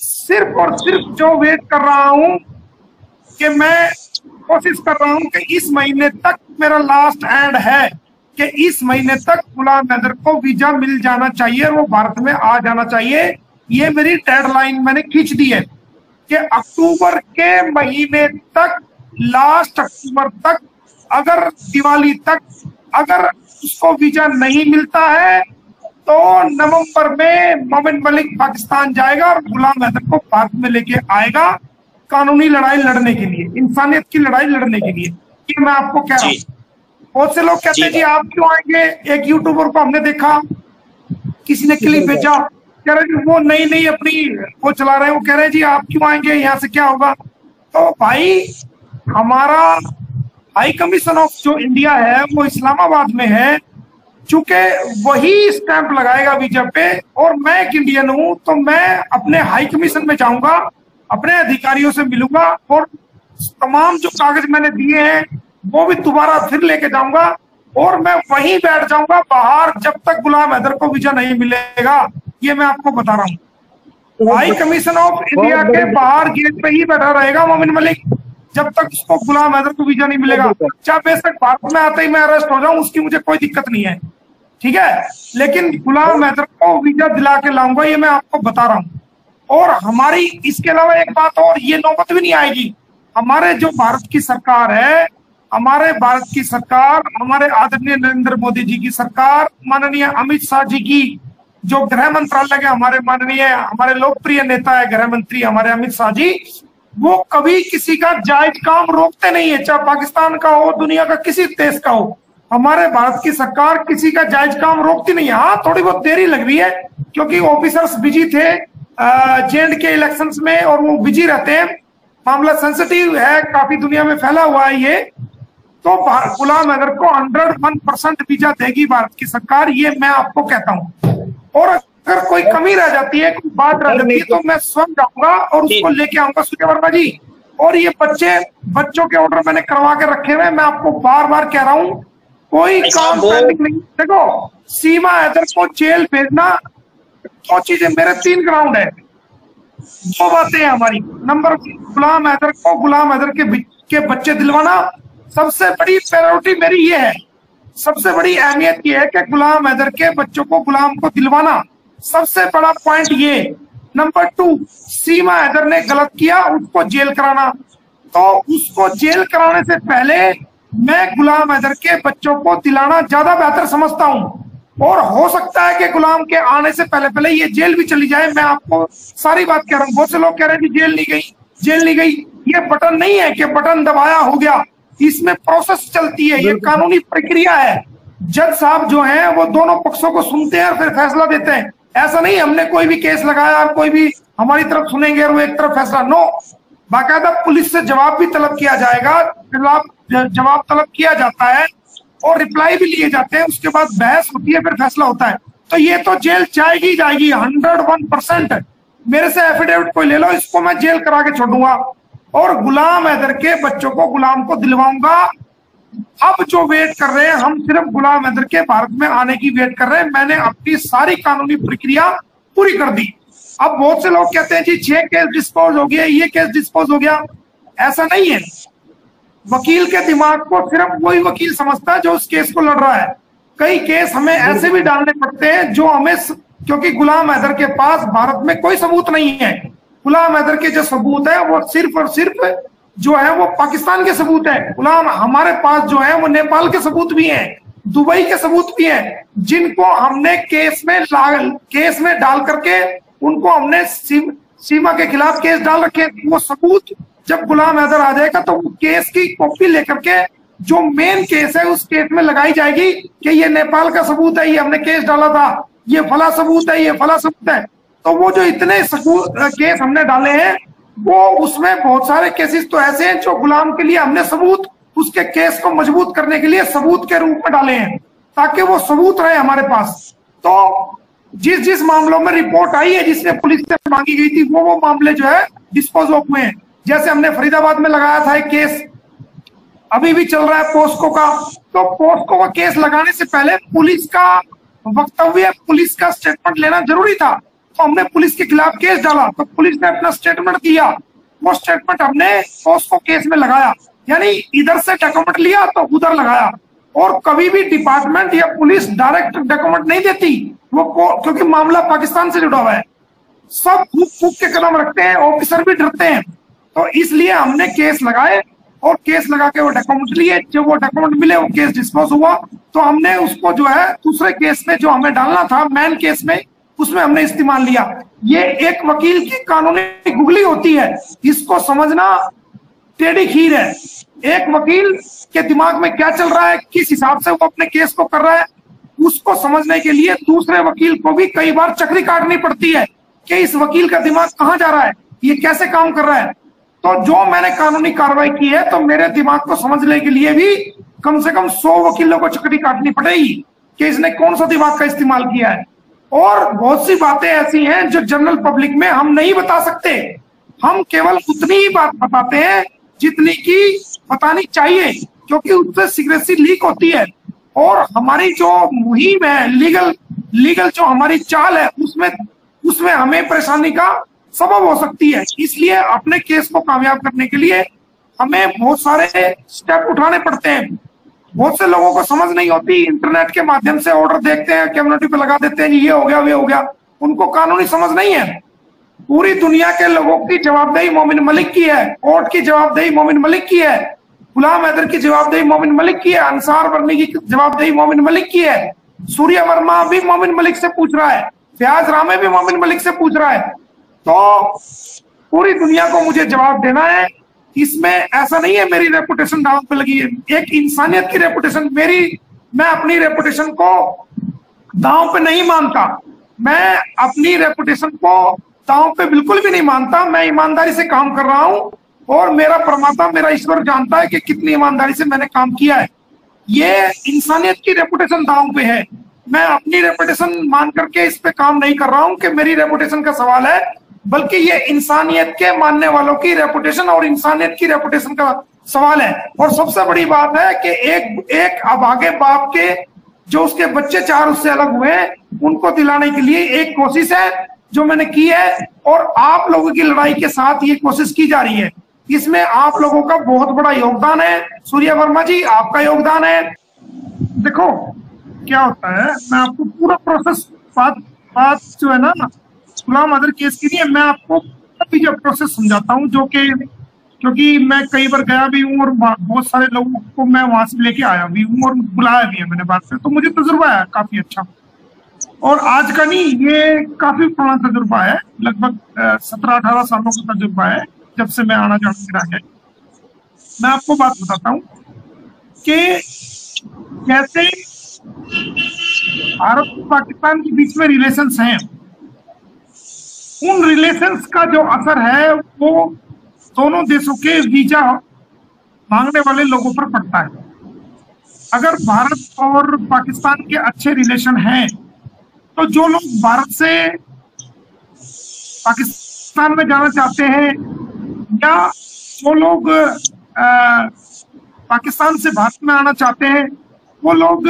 सिर्फ और सिर्फ जो वेट कर रहा हूं कि मैं कोशिश कर रहा हूं कि इस महीने तक मेरा लास्ट एंड है कि इस महीने तक गुलाम हैदर को वीजा मिल जाना चाहिए, वो भारत में आ जाना चाहिए। ये मेरी डेडलाइन मैंने खींच दी है कि अक्टूबर के महीने तक, लास्ट अक्टूबर तक, अगर दिवाली तक अगर उसको वीजा नहीं मिलता है तो नवंबर में मोमिन मलिक पाकिस्तान जाएगा और गुलाम हैदर को भारत में लेके आएगा, कानूनी लड़ाई लड़ने के लिए, इंसानियत की लड़ाई लड़ने के लिए। ये मैं आपको कह रहा हूँ। बहुत से लोग कहते हैं जी आप क्यों आएंगे, एक यूट्यूबर को हमने देखा, किसी ने क्लिप भेजा, कह रहे वो नई नई अपनी वो चला रहे हैं, वो कह रहे हैं जी आप क्यों आएंगे, यहाँ से क्या होगा। तो भाई हमारा हाई कमीशन ऑफ जो इंडिया है वो इस्लामाबाद में है, चूंकि वही स्टैंप लगाएगा वीजा पे, और मैं एक इंडियन हूं तो मैं अपने हाई कमीशन में जाऊंगा, अपने अधिकारियों से मिलूंगा और तमाम जो कागज मैंने दिए हैं वो भी दोबारा फिर लेके जाऊंगा और मैं वहीं बैठ जाऊंगा बाहर जब तक गुलाम हैदर को वीजा नहीं मिलेगा। ये मैं आपको बता रहा हूँ। हाई कमीशन ऑफ इंडिया के बाहर गेट पे ही बैठा रहेगा मोमिन मलिक जब तक उसको गुलाम हैदर को वीजा नहीं मिलेगा। चाहे बेशक भारत में आते ही मैं अरेस्ट हो जाऊं, उसकी मुझे कोई दिक्कत नहीं है, ठीक है, लेकिन गुलाम हैदर को वीजा दिला के लाऊंगा, ये मैं आपको बता रहा हूँ। और हमारी इसके अलावा एक बात और, ये नौबत भी नहीं आएगी, हमारे जो भारत की सरकार है, हमारे भारत की सरकार, हमारे आदरणीय नरेंद्र मोदी जी की सरकार, माननीय अमित शाह जी की जो गृह मंत्रालय के हमारे माननीय हमारे लोकप्रिय नेता है गृह मंत्री हमारे अमित शाह जी, वो कभी किसी का जायज काम रोकते नहीं है, चाहे पाकिस्तान का हो, दुनिया का किसी देश का हो। हमारे भारत की सरकार किसी का जायज काम रोकती नहीं है। हाँ, थोड़ी बहुत देरी लग रही है क्योंकि ऑफिसर्स बिजी थे जेएंड के इलेक्शंस में और वो बिजी रहते हैं, मामला सेंसिटिव है, काफी दुनिया में फैला हुआ है ये। तो गुलाम हैदर को 101% वीजा देगी भारत की सरकार, ये मैं आपको कहता हूँ। और अगर कोई कमी रह जाती है, कोई बात रह जाती है, तो मैं स्वयं जाऊंगा और उसको लेके आऊंगा सूर्य वर्मा जी। और ये बच्चों के ऑर्डर मैंने करवा के रखे हुए, मैं आपको बार बार कह रहा हूँ, कोई काम पेंडिंग नहीं। देखो, सीमा हैदर को जेल भेजना, दो चीजें, मेरे 3 ग्राउंड है, 2 बातें हैं हमारी। नंबर, गुलाम हैदर के बच्चे दिलवाना, सबसे बड़ी प्रायोरिटी मेरी ये है, सबसे बड़ी अहमियत ये है कि गुलाम हैदर के बच्चों को, गुलाम को दिलवाना, सबसे बड़ा पॉइंट ये। नंबर 2, सीमा हैदर ने गलत किया, उसको जेल कराना। तो उसको जेल कराने से पहले मैं गुलाम हैदर के बच्चों को दिलाना ज्यादा बेहतर समझता हूं। और हो सकता है कि गुलाम के आने से पहले पहले ये जेल भी चली जाए। मैं आपको सारी बात कह रहा हूँ। बहुत से लोग कह रहे हैं कि जेल नहीं गई, जेल नहीं गई। ये बटन नहीं है कि बटन दबाया हो गया, इसमें प्रोसेस चलती है, ये कानूनी प्रक्रिया है। जज साहब जो हैं वो दोनों पक्षों को सुनते हैं और फिर फैसला देते हैं। ऐसा नहीं हमने कोई भी केस लगाया और कोई भी हमारी तरफ सुनेंगे और वो एक तरफ फैसला, नो, बाकायदा पुलिस से जवाब भी तलब किया जाएगा, जवाब तलब किया जाता है और रिप्लाई भी लिए जाते हैं, उसके बाद बहस होती है, फिर फैसला होता है। तो ये तो जेल जाएगी जाएगी 101%। मेरे से एफिडेविट कोई ले लो, इसको मैं जेल करा के छोड़ूंगा और गुलाम हैदर के बच्चों को, गुलाम को दिलवाऊंगा। अब जो वेट कर रहे हैं, हम सिर्फ गुलाम हैदर के भारत में आने की वेट कर रहे हैं। मैंने अपनी सारी कानूनी प्रक्रिया पूरी कर दी। अब बहुत से लोग कहते हैं जी 6 केस डिस्पोज हो गया, ये केस डिस्पोज हो गया। ऐसा नहीं है। वकील के दिमाग को सिर्फ वही वकील समझता है जो उस केस को लड़ रहा है। कई केस हमें ऐसे भी डालने पड़ते हैं जो हमें, क्योंकि गुलाम हैदर के पास भारत में कोई सबूत नहीं है। गुलाम हैदर के जो सबूत है वो सिर्फ और सिर्फ जो है वो पाकिस्तान के सबूत है। गुलाम हमारे पास जो है वो नेपाल के सबूत भी हैं, दुबई के सबूत भी हैं, जिनको हमने केस में डाल करके उनको हमने सीमा के खिलाफ केस डाल रखे। वो सबूत जब गुलाम हैदर आ जाएगा तो वो केस की कॉपी लेकर के जो मेन केस है उस केस में लगाई जाएगी कि ये नेपाल का सबूत है, ये हमने केस डाला था, ये फला सबूत है, ये फला सबूत है। तो वो जो इतने केस हमने डाले हैं वो, उसमें बहुत सारे केसेस तो ऐसे हैं जो गुलाम के लिए हमने सबूत, उसके केस को मजबूत करने के लिए सबूत के रूप में डाले हैं ताकि वो सबूत रहे हमारे पास। तो जिस मामलों में रिपोर्ट आई है, जिसने पुलिस से मांगी गई थी, वो मामले जो है डिस्पोज ऑफ हुए हैं। जैसे हमने फरीदाबाद में लगाया था एक केस, अभी भी चल रहा है पोस्को का। तो पोस्को का केस लगाने से पहले पुलिस का वक्तव्य, पुलिस का स्टेटमेंट लेना जरूरी था तो हमने पुलिस के खिलाफ केस डाला, तो पुलिस ने अपना स्टेटमेंट दिया, वो स्टेटमेंट हमने उसको केस में लगाया, यानी इधर से डॉक्यूमेंट लिया तो उधर लगाया। और कभी भी डिपार्टमेंट या पुलिस डायरेक्ट डॉक्यूमेंट नहीं देती, वो क्योंकि मामला पाकिस्तान से जुड़ा हुआ है, सब फूक फूक के कदम रखते हैं, ऑफिसर भी डरते हैं। तो इसलिए हमने केस लगाए और केस लगा के वो डॉक्यूमेंट लिए। जब वो डॉक्यूमेंट मिले, वो केस डिस्पोज हुआ, तो हमने उसको जो है दूसरे केस में जो हमें डालना था मेन केस में, उसमें हमने इस्तेमाल लिया। ये एक वकील की कानूनी गुगली होती है, इसको समझना टेढ़ी खीर है। एक वकील के दिमाग में क्या चल रहा है, किस हिसाब से वो अपने केस को कर रहा है, उसको समझने के लिए दूसरे वकील को भी कई बार चक्री काटनी पड़ती है कि इस वकील का दिमाग कहाँ जा रहा है, ये कैसे काम कर रहा है। तो जो मैंने कानूनी कार्रवाई की है, तो मेरे दिमाग को समझने के लिए भी कम से कम 100 वकीलों को चक्री काटनी पड़ेगी कि इसने कौन सा दिमाग का इस्तेमाल किया है। और बहुत सी बातें ऐसी हैं जो जनरल पब्लिक में हम नहीं बता सकते, हम केवल उतनी ही बात बताते हैं जितनी की बतानी चाहिए, क्योंकि उससे सीक्रेसी लीक होती है। और हमारी जो मुहिम है, लीगल जो हमारी चाल है, उसमें हमें परेशानी का सबब हो सकती है। इसलिए अपने केस को कामयाब करने के लिए हमें बहुत सारे स्टेप उठाने पड़ते हैं। बहुत से लोगों को समझ नहीं होती, इंटरनेट के माध्यम से ऑर्डर देखते हैं, कम्युनिटी पे लगा देते हैं, ये हो गया वे हो गया, उनको कानूनी समझ नहीं है। पूरी दुनिया के लोगों की जवाबदेही मोमिन मलिक की है, कोर्ट की जवाबदेही मोमिन मलिक की है, गुलाम हैदर की जवाबदेही मोमिन मलिक की है, अंसार वर्नी की जवाबदेही मोमिन मलिक की है, सूर्य वर्मा भी मोमिन मलिक से पूछ रहा है, फयाज रामे भी मोमिन मलिक से पूछ रहा है। तो पूरी दुनिया को मुझे जवाब देना है। इसमें ऐसा नहीं है मेरी रेपुटेशन दांव पे लगी है, एक इंसानियत की रेपुटेशन मैं अपनी रेपुटेशन को दांव पे नहीं मानता, मैं अपनी रेपुटेशन को दांव पे बिल्कुल भी नहीं मानता। मैं ईमानदारी से काम कर रहा हूं और मेरा परमात्मा, मेरा ईश्वर जानता है कि कितनी ईमानदारी से मैंने काम किया है। ये इंसानियत की रेपुटेशन दांव पे है, मैं अपनी रेपुटेशन मान करके इस पे काम नहीं कर रहा हूं कि मेरी रेपुटेशन का सवाल है, बल्कि ये इंसानियत के मानने वालों की रेपुटेशन और इंसानियत की रेपुटेशन का सवाल है। और सबसे बड़ी बात है कि एक अभागे बाप के जो उसके बच्चे 4 उससे अलग हुए हैं, उनको दिलाने के लिए एक कोशिश है जो मैंने की है, और आप लोगों की लड़ाई के साथ ये कोशिश की जा रही है। इसमें आप लोगों का बहुत बड़ा योगदान है। सूर्य वर्मा जी, आपका योगदान है। देखो क्या होता है, मैं आपको पूरा प्रोसेस बात जो है ना गुलाम हैदर केस के लिए, मैं आपको अभी जो प्रोसेस समझाता हूँ, जो कि क्योंकि मैं कई बार गया भी हूँ और बहुत सारे लोगों को मैं वहां से लेके आया भी हूँ और बुलाया भी है मैंने बात से, तो मुझे तजुर्बा है काफी अच्छा। और आज का नहीं, ये काफी पुराना तजुर्बा है, लगभग 17-18 सालों का तजुर्बा है जब से मैं आना जाना रहा है। मैं आपको बात बताता हूँ कि जैसे भारत और पाकिस्तान के बीच में रिलेशंस हैं, उन रिलेशंस का जो असर है वो दोनों देशों के वीजा मांगने वाले लोगों पर पड़ता है। अगर भारत और पाकिस्तान के अच्छे रिलेशन हैं, तो जो लोग भारत से पाकिस्तान में जाना चाहते हैं या जो लोग पाकिस्तान से भारत में आना चाहते हैं, वो लोग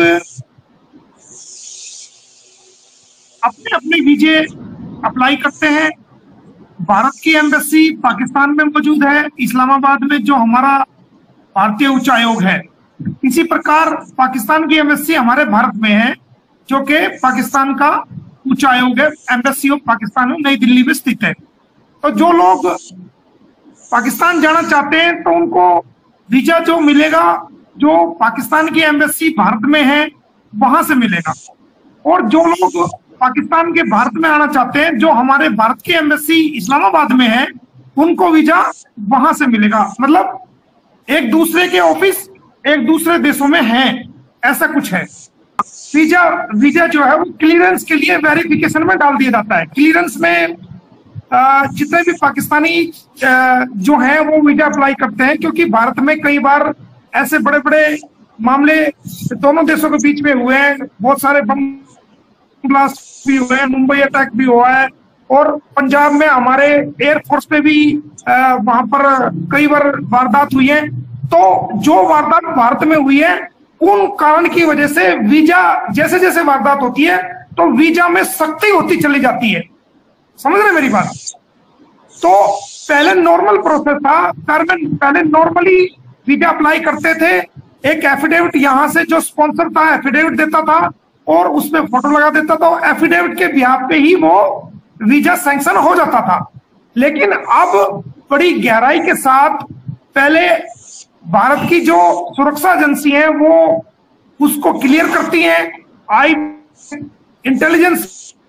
अपने अपने वीजे अप्लाई करते हैं। भारत की एम्बेसी पाकिस्तान में मौजूद है, इस्लामाबाद में, जो हमारा भारतीय उच्चायोग है। इसी प्रकार पाकिस्तान की एम्बेसी हमारे भारत में है, जो कि पाकिस्तान का उच्चायोग है, एम्बेसी ऑफ पाकिस्तान नई दिल्ली में स्थित है। तो जो लोग पाकिस्तान जाना चाहते हैं, तो उनको वीजा जो मिलेगा, जो पाकिस्तान की एम्बेसी भारत में है वहां से मिलेगा। और जो लोग पाकिस्तान के भारत में आना चाहते हैं, जो हमारे भारत की एम्बेसी इस्लामाबाद में है, उनको वीजा वहां से मिलेगा। मतलब एक दूसरे के ऑफिस एक दूसरे देशों में है, ऐसा कुछ है। वीजा जो है वो क्लियरेंस के लिए वेरिफिकेशन में डाल दिया जाता है। क्लियरेंस में जितने भी पाकिस्तानी जो हैं वो वीजा अप्लाई करते हैं, क्योंकि भारत में कई बार ऐसे बड़े बड़े मामले दोनों देशों के बीच में हुए हैं। बहुत सारे बम ब्लास्ट भी हुए हैं, मुंबई अटैक भी हुआ है, और पंजाब में हमारे एयरफोर्स पे भी वहां पर कई बार वारदात हुई है। तो जो वारदात भारत में हुई है, उन कारण की वजह से वीजा जैसे जैसे वारदात होती है, तो वीजा में सख्ती होती चली जाती है। समझ रहे मेरी बात? तो पहले नॉर्मल प्रोसेस था, पहले नॉर्मली वीजा अप्लाई करते थे, एक एफिडेविट यहाँ से जो स्पॉन्सर था एफिडेविट देता था और उसमें फोटो लगा देता था, एफिडेविट के बिहाफ पे ही वो वीजा सैंक्शन हो जाता था। लेकिन अब बड़ी गहराई के साथ पहले भारत की जो सुरक्षा एजेंसी है वो उसको क्लियर करती है, आई इंटेलिजेंस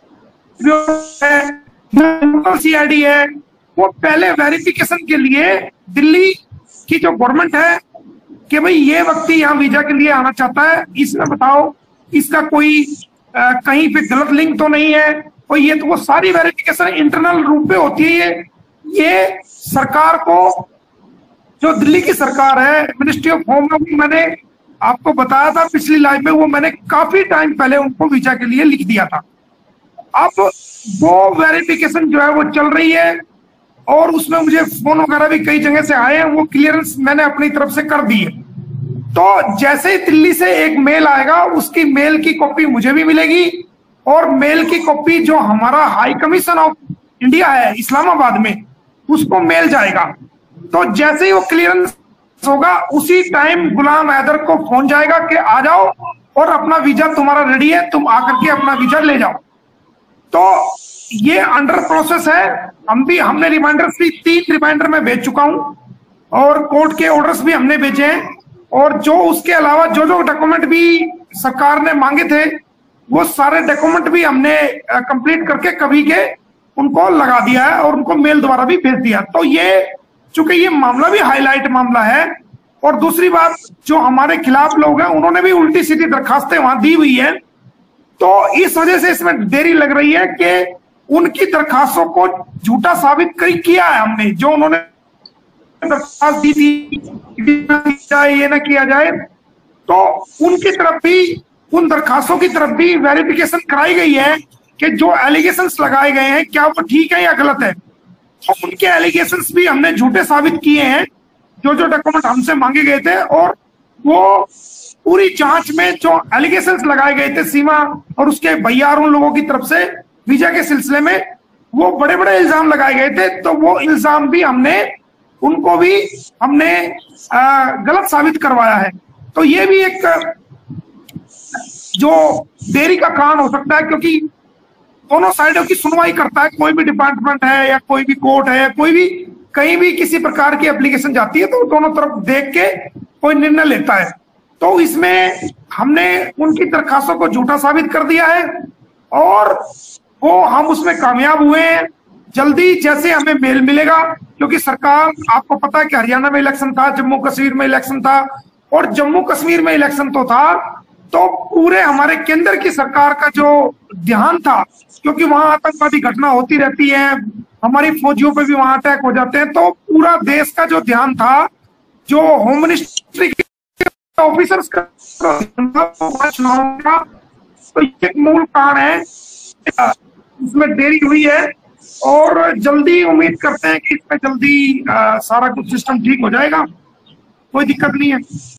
है, सीआईडी है, वो पहले वेरिफिकेशन के लिए दिल्ली की जो गवर्नमेंट है कि भाई ये व्यक्ति यहाँ वीजा के लिए आना चाहता है, इसमें बताओ इसका कोई कहीं पे गलत लिंक तो नहीं है, और ये तो वो सारी वेरिफिकेशन इंटरनल रूप पे होती है। ये सरकार को, जो दिल्ली की सरकार है, मिनिस्ट्री ऑफ होम में, मैंने आपको बताया था पिछली लाइव में, वो मैंने काफी टाइम पहले उनको वीजा के लिए लिख दिया था। अब वो वेरिफिकेशन जो है वो चल रही है और उसमें मुझे फोन वगैरह भी कई जगह से आए हैं, वो क्लियरेंस मैंने अपनी तरफ से कर दी है। तो जैसे ही दिल्ली से एक मेल आएगा उसकी मेल की कॉपी मुझे भी मिलेगी और मेल की कॉपी जो हमारा हाई कमीशन ऑफ इंडिया है इस्लामाबाद में उसको मेल जाएगा। तो जैसे ही वो क्लियरेंस होगा उसी टाइम गुलाम हैदर को फोन जाएगा कि आ जाओ और अपना वीजा तुम्हारा रेडी है, तुम आकर के अपना वीजा ले जाओ। तो ये अंडर प्रोसेस है। हमने रिमाइंडर्स भी 3 रिमाइंडर में भेज चुका हूं और कोर्ट के ऑर्डर्स भी हमने भेजे हैं, और जो उसके अलावा जो जो डॉक्यूमेंट भी सरकार ने मांगे थे वो सारे डॉक्यूमेंट भी हमने कंप्लीट करके कभी के उनको लगा दिया है और उनको मेल द्वारा भी भेज दिया। तो ये चूंकि ये मामला भी हाईलाइट मामला है, और दूसरी बात जो हमारे खिलाफ लोग हैं उन्होंने भी उल्टी सीधी दरखास्तें वहां दी हुई है, तो इस वजह से इसमें देरी लग रही है कि उनकी दरखास्तों को झूठा साबित किया है हमने। जो उन्होंने दरखास्त दी थी ये ना किया जाए, तो उनकी तरफ भी, उन दरखास्तों की तरफ भी वेरिफिकेशन कराई गई है कि जो एलिगेशंस लगाए गए हैं क्या वो ठीक है या गलत है। तो उनके एलिगेशंस भी हमने झूठे साबित किए हैं, जो जो डॉक्यूमेंट हमसे मांगे गए थे, और वो पूरी जांच में जो एलिगेशंस लगाए गए थे सीमा और उसके भैया और उन लोगों की तरफ से वीजा के सिलसिले में, वो बड़े बड़े इल्जाम लगाए गए थे। तो वो इल्जाम भी उनको भी हमने गलत साबित करवाया है। तो ये भी एक जो देरी का कारण हो सकता है, क्योंकि दोनों साइडों की सुनवाई करता है, कोई भी डिपार्टमेंट है या कोई भी कोर्ट है या कोई भी कहीं भी किसी प्रकार की एप्लीकेशन जाती है तो दोनों तरफ देख के कोई निर्णय लेता है। तो इसमें हमने उनकी दरखास्तों को झूठा साबित कर दिया है और वो हम उसमें कामयाब हुए हैं। जल्दी जैसे हमें मेल मिलेगा, क्योंकि सरकार, आपको पता है कि हरियाणा में इलेक्शन था, जम्मू कश्मीर में इलेक्शन था, और जम्मू कश्मीर में इलेक्शन तो था तो पूरे हमारे केंद्र की सरकार का जो ध्यान था, क्योंकि वहां आतंकवादी घटना होती रहती है, हमारी फौजियों पे भी वहां अटैक हो जाते हैं, तो पूरा देश का जो ध्यान था, जो होम मिनिस्ट्री के ऑफिसर्स का चुनाव का, तो ये मूल कारण है, इसमें देरी हुई है। और जल्दी उम्मीद करते हैं कि इसमें जल्दी सारा कुछ सिस्टम ठीक हो जाएगा, कोई दिक्कत नहीं है।